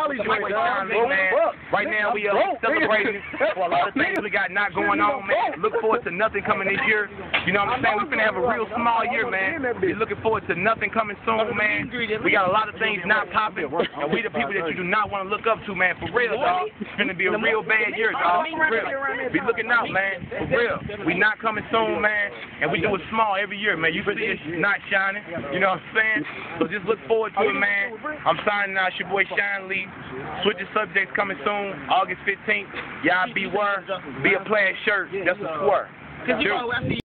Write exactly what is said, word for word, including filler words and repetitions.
Celebrating man. Right now we are celebrating for a lot of things we got not going on, man. Look forward to nothing coming this year. You know what I'm saying? We're gonna have a real small year, man. We're looking forward to nothing coming soon, man. We got a lot of things not popping, and we the people that you do not want to look up to, man. For real, dog. It's gonna be a real bad year, dog. For real. Be looking out, man. For real. We not coming soon, man. And we do it small every year, man. You see us not shining. You know what I'm saying? So just look forward to it, man. I'm signing out. It's your boy Shaun Lee. Switching subjects coming soon, August fifteenth. Y'all beware. Be a plaid shirt. That's a square.